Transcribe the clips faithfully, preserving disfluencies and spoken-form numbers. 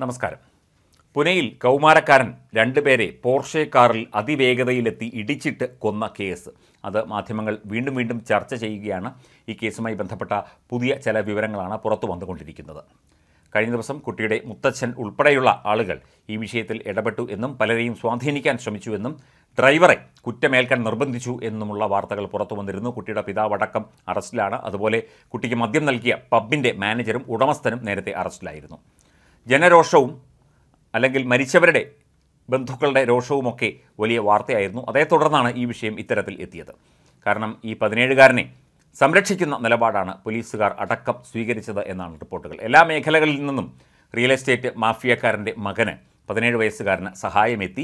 നമസ്കാരം. പുനെയിൽ കൗമാരക്കാരൻ രണ്ടുപേരെ പോർഷെ കാറിൽ അതിവേഗതയിലെത്തി ഇടിച്ചിട്ട് കൊന്ന കേസ് അത് മാധ്യമങ്ങൾ വീണ്ടും വീണ്ടും ചർച്ച ചെയ്യുകയാണ്. ഈ കേസുമായി ബന്ധപ്പെട്ട പുതിയ ചില വിവരങ്ങളാണ് പുറത്തു വന്നുകൊണ്ടിരിക്കുന്നത്. കഴിഞ്ഞ ദിവസം കുട്ടിയുടെ മുത്തച്ഛൻ ഉൾപ്പെടെയുള്ള ആളുകൾ ഈ വിഷയത്തിൽ ഇടപെട്ടു എന്നും പലരെയും സ്വാധീനിക്കാൻ ശ്രമിച്ചുവെന്നും ഡ്രൈവറെ കുറ്റമേൽക്കാൻ നിർബന്ധിച്ചു എന്നുമുള്ള വാർത്തകൾ പുറത്തു വന്നിരുന്നു. കുട്ടിയുടെ പിതാവടക്കം അറസ്റ്റിലാണ്. അതുപോലെ കുട്ടിക്ക് മദ്യം നൽകിയ പബ്ബിൻ്റെ മാനേജരും ഉടമസ്ഥനും നേരത്തെ അറസ്റ്റിലായിരുന്നു. ജനരോഷവും അല്ലെങ്കിൽ മരിച്ചവരുടെ ബന്ധുക്കളുടെ രോഷവുമൊക്കെ വലിയ വാർത്തയായിരുന്നു. അതേ തുടർന്നാണ് ഈ വിഷയം ഇത്തരത്തിൽ എത്തിയത്. കാരണം ഈ പതിനേഴുകാരനെ സംരക്ഷിക്കുന്ന നിലപാടാണ് പോലീസുകാർ അടക്കം സ്വീകരിച്ചത് എന്നാണ് റിപ്പോർട്ടുകൾ. എല്ലാ മേഖലകളിൽ നിന്നും റിയൽ എസ്റ്റേറ്റ് മാഫിയക്കാരൻ്റെ മകന് പതിനേഴ് വയസ്സുകാരന് സഹായമെത്തി.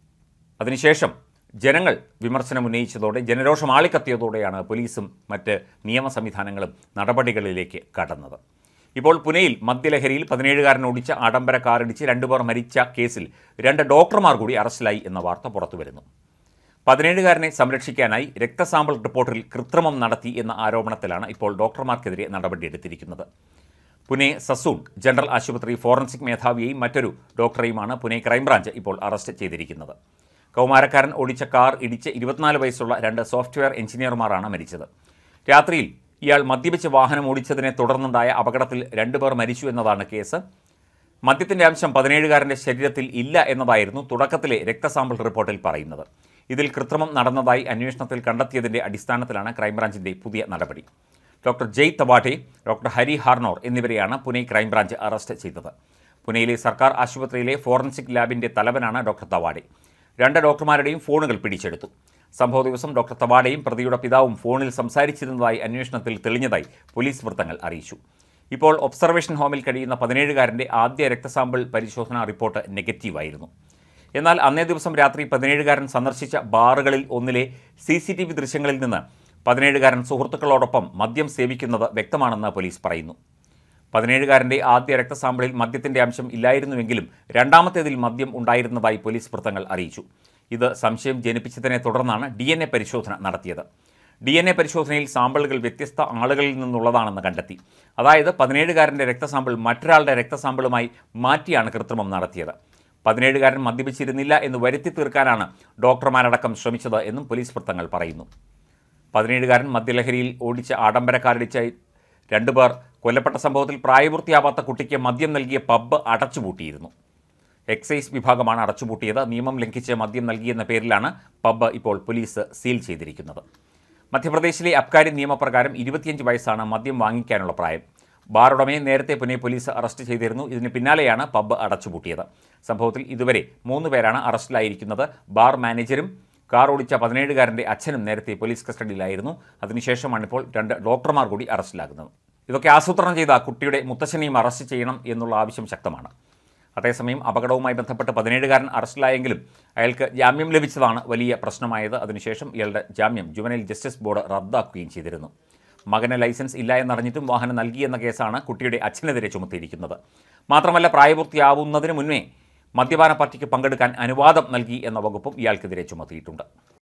അതിനുശേഷം ജനങ്ങൾ വിമർശനം ഉന്നയിച്ചതോടെ ജനരോഷം ആളിക്കത്തിയതോടെയാണ് പോലീസും മറ്റ് നിയമ സംവിധാനങ്ങളും നടപടികളിലേക്ക് കടന്നത്. ഇപ്പോൾ പുനെയിൽ മദ്യലഹരിയിൽ പതിനേഴുകാരൻ ഓടിച്ച ആഡംബര കാറിടിച്ച് രണ്ടുപേർ മരിച്ച കേസിൽ രണ്ട് ഡോക്ടർമാർ കൂടി അറസ്റ്റിലായി എന്ന വാർത്ത പുറത്തുവരുന്നു. പതിനേഴുകാരനെ സംരക്ഷിക്കാനായി രക്തസാമ്പിൾ റിപ്പോർട്ടിൽ കൃത്രിമം നടത്തി എന്ന ആരോപണത്തിലാണ് ഇപ്പോൾ ഡോക്ടർമാർക്കെതിരെ നടപടിയെടുത്തിരിക്കുന്നത്. പുനെ സസൂൺ ജനറൽ ആശുപത്രി ഫോറൻസിക് മേധാവിയെയും മറ്റൊരു ഡോക്ടറെയുമാണ് പുനെ ക്രൈംബ്രാഞ്ച് ഇപ്പോൾ അറസ്റ്റ് ചെയ്തിരിക്കുന്നത്. കൗമാരക്കാരൻ ഓടിച്ച കാർ ഇടിച്ച് ഇരുപത്തിനാല് വയസ്സുള്ള രണ്ട് സോഫ്റ്റ്വെയർ എഞ്ചിനീയർമാരാണ് മരിച്ചത്. രാത്രിയിൽ ഇയാൾ മദ്യപിച്ച് വാഹനം ഓടിച്ചതിനെ തുടർന്നുണ്ടായ അപകടത്തിൽ രണ്ടുപേർ മരിച്ചു എന്നതാണ് കേസ്. മദ്യത്തിൻ്റെ അംശം പതിനേഴുകാരൻ്റെ ശരീരത്തിൽ ഇല്ല എന്നതായിരുന്നു തുടക്കത്തിലെ രക്തസാമ്പിൾ റിപ്പോർട്ടിൽ പറയുന്നത്. ഇതിൽ കൃത്രിമം നടന്നതായി അന്വേഷണത്തിൽ കണ്ടെത്തിയതിൻ്റെ അടിസ്ഥാനത്തിലാണ് ക്രൈംബ്രാഞ്ചിൻ്റെ പുതിയ നടപടി. ഡോക്ടർ ജയ് തവാട്ടെ, ഡോക്ടർ ഹരി ഹാർനോർ എന്നിവരെയാണ് പുനെ ക്രൈംബ്രാഞ്ച് അറസ്റ്റ് ചെയ്തത്. പുനെയിലെ സർക്കാർ ആശുപത്രിയിലെ ഫോറൻസിക് ലാബിൻ്റെ തലവനാണ് ഡോക്ടർ തവാട്ടെ. രണ്ട് ഡോക്ടർമാരുടെയും ഫോണുകൾ പിടിച്ചെടുത്തു. സംഭവ ദിവസം ഡോക്ടർ തവാടെയും പ്രതിയുടെ പിതാവും ഫോണിൽ സംസാരിച്ചിരുന്നതായി അന്വേഷണത്തിൽ തെളിഞ്ഞതായി പോലീസ് വൃത്തങ്ങൾ അറിയിച്ചു. ഇപ്പോൾ ഒബ്സർവേഷൻ ഹോമിൽ കഴിയുന്ന പതിനേഴുകാരൻ്റെ ആദ്യ രക്തസാമ്പിൾ പരിശോധനാ റിപ്പോർട്ട് നെഗറ്റീവായിരുന്നു. എന്നാൽ അന്നേ ദിവസം രാത്രി പതിനേഴുകാരൻ സന്ദർശിച്ച ബാറുകളിൽ ഒന്നിലെ സി സി ടി വി ദൃശ്യങ്ങളിൽ നിന്ന് പതിനേഴുകാരൻ സുഹൃത്തുക്കളോടൊപ്പം മദ്യം സേവിക്കുന്നത് വ്യക്തമാണെന്ന് പോലീസ് പറയുന്നു. പതിനേഴുകാരൻ്റെ ആദ്യ രക്തസാമ്പിളിൽ മദ്യത്തിൻ്റെ അംശം ഇല്ലായിരുന്നുവെങ്കിലും രണ്ടാമത്തേതിൽ മദ്യം ഉണ്ടായിരുന്നതായി പോലീസ് വൃത്തങ്ങൾ അറിയിച്ചു. ഇത് സംശയം ജനിപ്പിച്ചതിനെ തുടർന്നാണ് ഡി എൻ എ പരിശോധന നടത്തിയത്. ഡി എൻ എ പരിശോധനയിൽ സാമ്പിളുകൾ വ്യത്യസ്ത ആളുകളിൽ നിന്നുള്ളതാണെന്ന് കണ്ടെത്തി. അതായത് പതിനേഴുകാരൻ്റെ രക്തസാമ്പിൾ മറ്റൊരാളുടെ രക്തസാമ്പിളുമായി മാറ്റിയാണ് കൃത്രിമം നടത്തിയത്. പതിനേഴുകാരൻ മദ്യപിച്ചിരുന്നില്ല എന്ന് വരുത്തി തീർക്കാനാണ് ഡോക്ടർമാരടക്കം ശ്രമിച്ചത് എന്നും പോലീസ് വൃത്തങ്ങൾ പറയുന്നു. പതിനേഴുകാരൻ മദ്യലഹരിയിൽ ഓടിച്ച ആഡംബര കാറിടിച്ച രണ്ടുപേർ കൊല്ലപ്പെട്ട സംഭവത്തിൽ പ്രായപൂർത്തിയാവാത്ത കുട്ടിക്ക് മദ്യം നൽകിയ പബ്ബ് അടച്ചുപൂട്ടിയിരുന്നു. എക്സൈസ് വിഭാഗമാണ് അടച്ചുപൂട്ടിയത്. നിയമം ലംഘിച്ച് മദ്യം നൽകിയെന്ന പേരിലാണ് പബ്ബ് ഇപ്പോൾ പോലീസ് സീൽ ചെയ്തിരിക്കുന്നത്. മധ്യപ്രദേശിലെ അബ്കാരി നിയമപ്രകാരം ഇരുപത്തിയഞ്ച് വയസ്സാണ് മദ്യം വാങ്ങിക്കാനുള്ള പ്രായം. ബാർ ഉടമയെ നേരത്തെ പുനെ പോലീസ് അറസ്റ്റ് ചെയ്തിരുന്നു. ഇതിന് പിന്നാലെയാണ് പബ്ബ് അടച്ചുപൂട്ടിയത്. സംഭവത്തിൽ ഇതുവരെ മൂന്ന് പേരാണ് അറസ്റ്റിലായിരിക്കുന്നത്. ബാർ മാനേജരും കാർ ഓടിച്ച പതിനേഴുകാരൻ്റെ അച്ഛനും നേരത്തെ പോലീസ് കസ്റ്റഡിയിലായിരുന്നു. അതിനുശേഷമാണ് ഇപ്പോൾ രണ്ട് ഡോക്ടർമാർ കൂടി അറസ്റ്റിലാകുന്നത്. ഇതൊക്കെ ആസൂത്രണം ചെയ്ത കുട്ടിയുടെ മുത്തച്ഛനെയും അറസ്റ്റ് ചെയ്യണം എന്നുള്ള ആവശ്യം ശക്തമാണ്. അതേസമയം അപകടവുമായി ബന്ധപ്പെട്ട് പതിനേഴുകാരൻ അറസ്റ്റിലായെങ്കിലും അയാൾക്ക് ജാമ്യം ലഭിച്ചതാണ് വലിയ പ്രശ്നമായത്. അതിനുശേഷം ഇയാളുടെ ജാമ്യം ജുവനൈൽ ജസ്റ്റിസ് ബോർഡ് റദ്ദാക്കുകയും ചെയ്തിരുന്നു. മകന് ലൈസൻസ് ഇല്ല എന്നറിഞ്ഞിട്ടും വാഹനം നൽകിയെന്ന കേസാണ് കുട്ടിയുടെ അച്ഛനെതിരെ ചുമത്തിയിരിക്കുന്നത്. മാത്രമല്ല പ്രായപൂർത്തിയാവുന്നതിന് മുന്നേ മദ്യപാന പാർട്ടിക്ക് പങ്കെടുക്കാൻ അനുവാദം നൽകി എന്ന വകുപ്പും ഇയാൾക്കെതിരെ ചുമത്തിയിട്ടുണ്ട്.